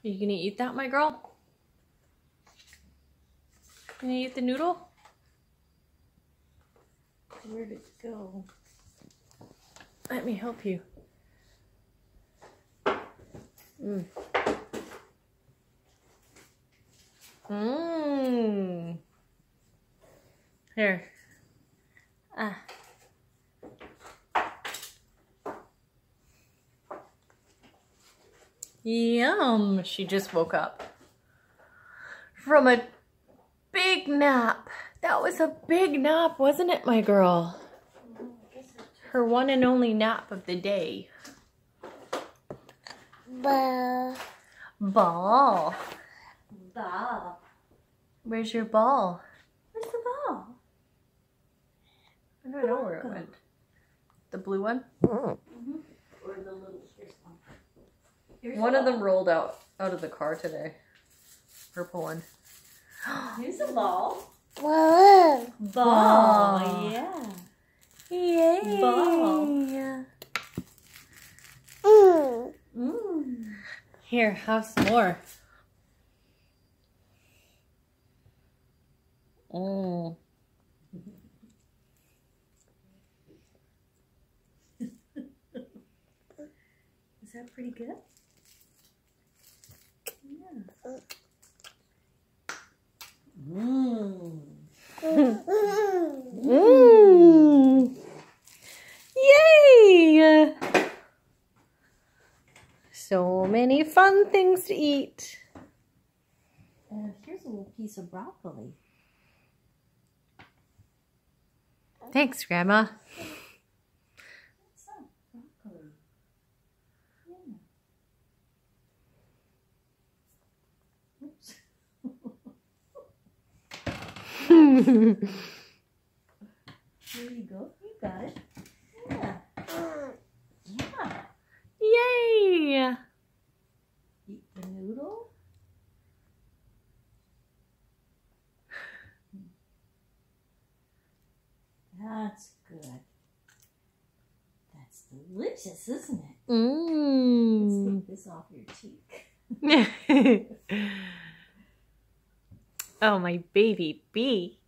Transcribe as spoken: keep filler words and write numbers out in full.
Are you gonna eat that, my girl? You gonna eat the noodle? Where did it go? Let me help you. Mmm. Mmm. Here. Ah. Yum. She just woke up from a big nap. That was a big nap, wasn't it, my girl? Her one and only nap of the day. Ball. Ball. Ball. Where's your ball? Where's the ball? I don't know where it went. The blue one? Mm-hmm. Or the little, here's one. Here's One the of them ball. rolled out, out of the car today. Purple one. Here's the ball. Ball. Ball, yeah. Yay. Ball. Mm. Mm. Here, have some more. Mm. Is that pretty good? Yeah. Mmm. Mm. Yay! So many fun things to eat. And here's a little piece of broccoli. Thanks, Grandma. What's that? Broccoli. Yeah. Oops. There you go. You got it. Yeah. Yeah. Yay! Eat the noodle. That's good. That's delicious, isn't it? Mmm. Let's take this off your cheek. Oh, my baby bee.